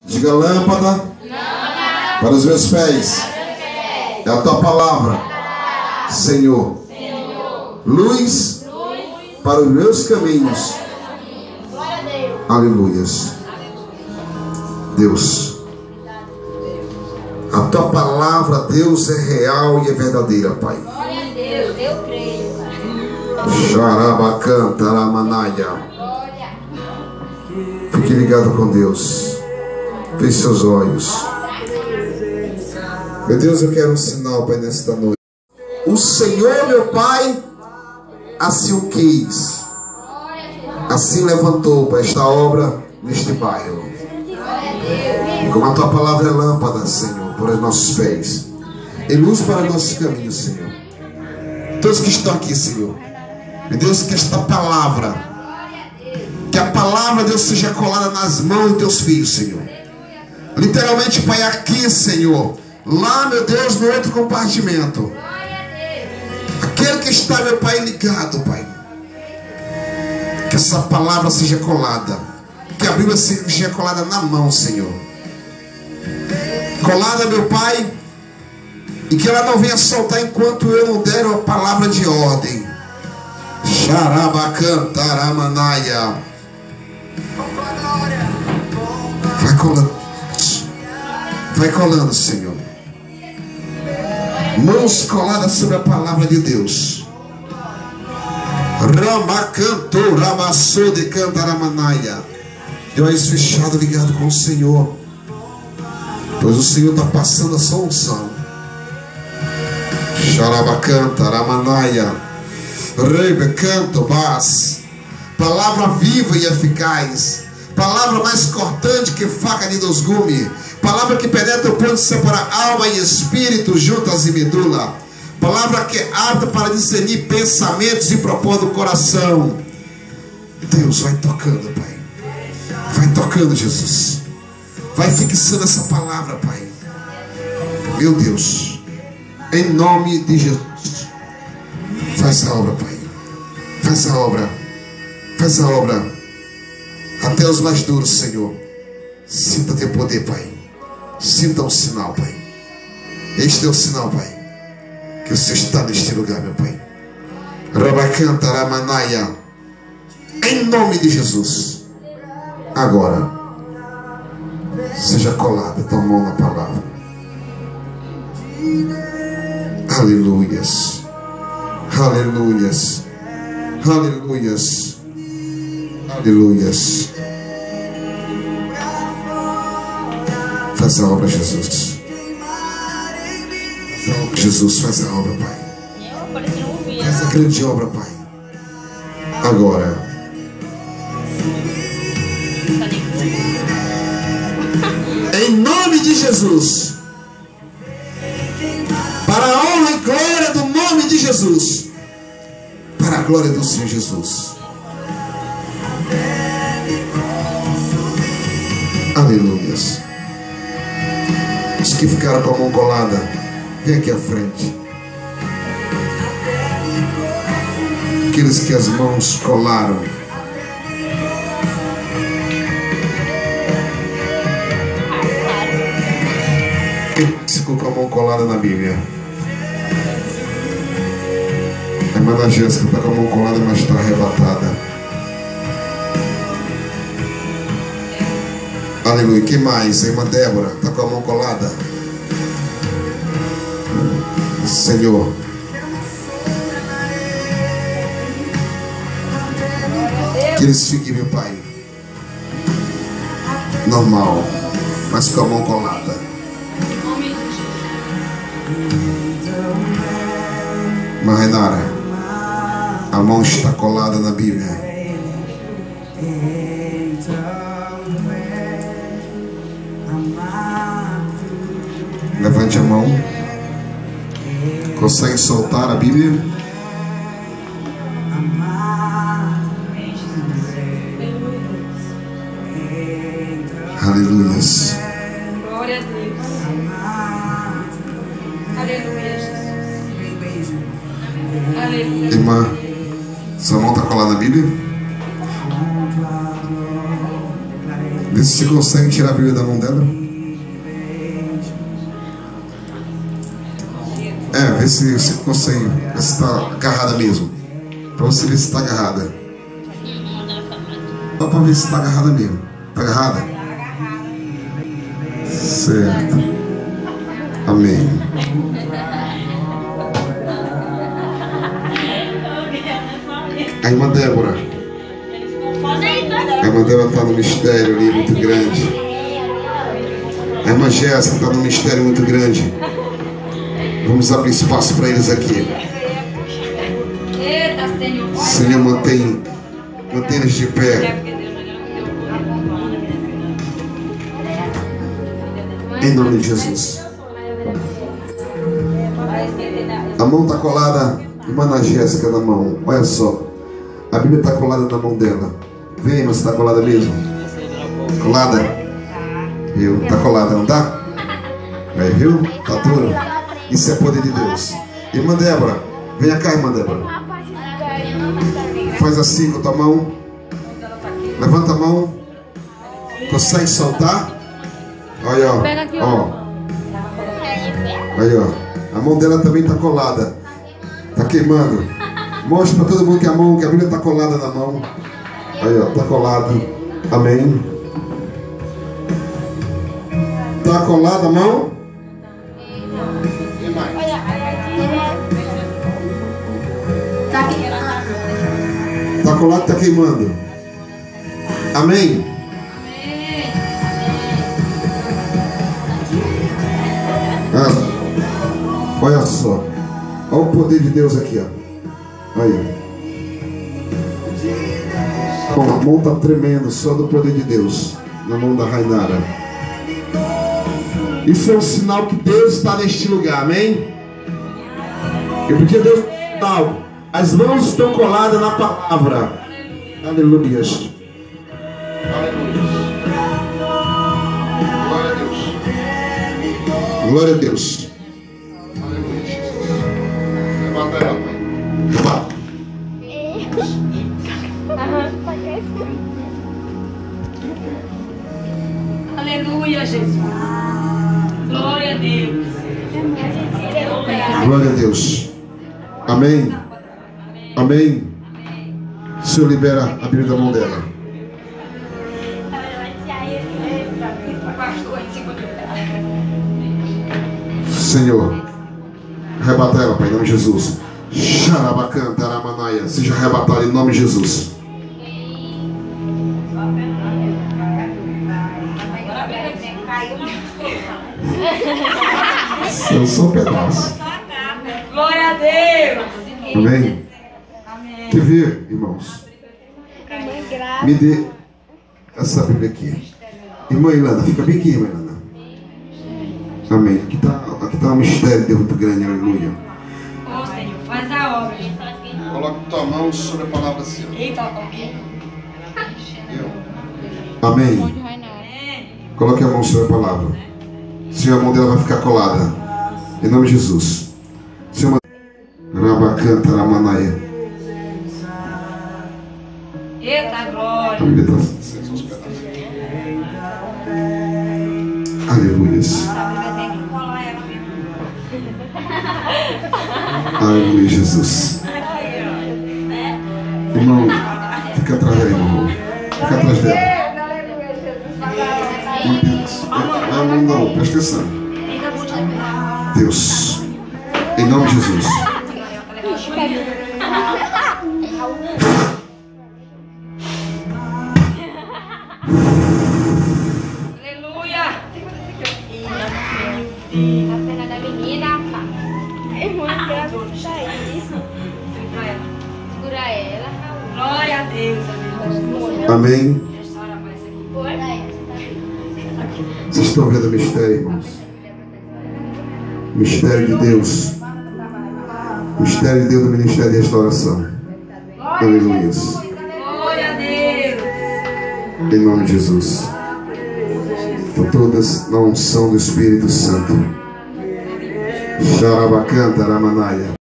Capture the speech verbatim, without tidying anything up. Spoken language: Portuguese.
Diga lâmpada para os meus pés. É a tua palavra, Senhor. Luz para os meus caminhos. Aleluias. Deus, a tua palavra, Deus, é real e é verdadeira, Pai. Glória a Deus, eu creio. Xarabacantaramanaya. Fique ligado com Deus. Feche seus olhos. Meu Deus, eu quero um sinal, Pai, nesta noite. O Senhor, meu Pai, assim o quis. Assim levantou para esta obra neste bairro. Como a tua palavra é lâmpada, Senhor, para os nossos pés e luz para os nossos caminhos, Senhor. Todos que estão aqui, Senhor, meu Deus, que esta palavra, que a palavra, Deus, seja colada nas mãos dos teus filhos, Senhor. Literalmente, Pai, aqui, Senhor. Lá, meu Deus, no outro compartimento. Aquele que está, meu Pai, ligado, Pai. Que essa palavra seja colada. Que a Bíblia seja colada na mão, Senhor. Colada, meu Pai. E que ela não venha soltar enquanto eu não der a palavra de ordem. Xarabacantaramanaya. Vai colando. Vai colando, Senhor. Mãos coladas sobre a palavra de Deus. Ramacanto, ramassou de cantaramanaya. De olhos fechados, ligado com o Senhor. Pois o Senhor está passando a sua unção. Xarabacanta, ramanaya. Rebecanto, bas. Palavra viva e eficaz. Palavra mais cortante que faca de dois gumes. Palavra que penetra o ponto de separar alma e espírito, juntas e medula. Palavra que é apta para discernir pensamentos e propósitos do coração. Deus, vai tocando, Pai. Vai tocando, Jesus. Vai fixando essa palavra, Pai. Meu Deus, em nome de Jesus, faz a obra, Pai. Faz a obra. Faz a obra. Até os mais duros, Senhor. Sinta teu poder, Pai. Sinta um sinal, Pai. Este é o sinal, Pai, que o Senhor está neste lugar, meu Pai. Rabacanta, ramanaya. Em nome de Jesus. Agora, seja colada tua mão na palavra. Aleluias. Aleluias. Aleluias. Aleluias. Faz a obra, Jesus. Jesus, faz a obra, Pai. Faz a grande obra, Pai. Agora. Em nome de Jesus. Para a honra e glória do nome de Jesus. Para a glória do Senhor Jesus. Aleluias. Os que ficaram com a mão colada, vem aqui à frente. Aqueles que as mãos colaram. Quem ficou com a mão colada na Bíblia? A irmã Jéssica está com a mão colada, mas está arrebatada. Aleluia. Quem mais? A irmã Débora está com a mão colada. Senhor. Que eles fiquem, meu Pai, normal, mas com a mão colada. Mas Renara, a mão está colada na Bíblia. Levante a mão. Consegue soltar a Bíblia? Aleluias. Glória a Deus. Aleluia, Jesus. Aleluia. Irmã, sua mão está colada na Bíblia? Vê se você consegue tirar a Bíblia da mão dela. É, vê se você consegue. Vê se está agarrada mesmo. Pra você ver se está agarrada. Só pra ver se está agarrada mesmo. Está agarrada? Certo. Amém. A irmã Débora. A irmã Débora está no mistério ali muito grande. A irmã Jéssica está no mistério muito grande. Vamos abrir espaço para eles aqui. Senhor, mantém, mantém eles de pé. Em nome de Jesus. A mão está colada, irmã Ana Jéssica, na mão. Olha só. A Bíblia está colada na mão dela. Vem, mas está colada mesmo. Colada? Viu? Está colada, não está? Aí, viu? Está duro. Isso é poder de Deus. Irmã Débora, venha cá, irmã Débora. Faz assim com a tua mão. Levanta a mão. Consegue soltar? Olha, ó. Ó. Aí, ó. A mão dela também está colada. Está queimando. Mostra para todo mundo que a mão, que a Bíblia está colada na mão. Aí, ó. Está colado. Amém. Está colada a mão? Está colado, está queimando. Amém? Ah, olha só. Olha o poder de Deus aqui, ó. Aí. Bom, a mão está tremendo só do poder de Deus na mão da Rainara. Isso é um sinal que Deus está neste lugar, amém? E porque Deus está algo. As mãos estão coladas na palavra. Aleluia. Glória a Deus. Glória a Deus. Aleluia. Levanta ela, pai. Levanta. Aleluia, Jesus. Glória a Deus. Glória a Deus. Amém. Amém. O Senhor libera a Bíblia da mão dela. Senhor, arrebata ela, Pai, em nome de Jesus. Xarabacanta, Aramanaia. Seja arrebatada em nome de Jesus. São só um pedaço. Glória a Deus. Amém? Quer ver, irmãos? Me dê essa Bíblia aqui. Irmã Ilana, fica bem aqui, irmã Ilana. Amém. Aqui está aqui tá um mistério de Deus muito grande, aleluia. Ô Senhor, faz a obra. Coloca tua mão sobre a palavra assim. Eita, ok. Amém. Coloque a mão sobre a palavra. Senhor, a mão dela vai ficar colada. Em nome de Jesus. Senhor, Rabacanta, Ramanaia. Eita, glória. A Bíblia está sem os pedaços. Aleluia. Aleluia, Jesus. Irmão, fica atrás dela, irmão. Fica atrás dela. Meu Deus. Não, não, não, presta atenção. Deus. Em nome de Jesus. Aleluia. A cena da menina, pá. É muito engraçado isso aí. Segura ela. Glória a Deus. Amém. Foi? Vocês estão vendo o mistério, irmãos? Mistério de Deus. Mistério de Deus do Ministério de Restauração. Aleluia. Glória a Deus. Em nome de Jesus. Por todas na unção do Espírito Santo. Xarabacanta, Ramanaia.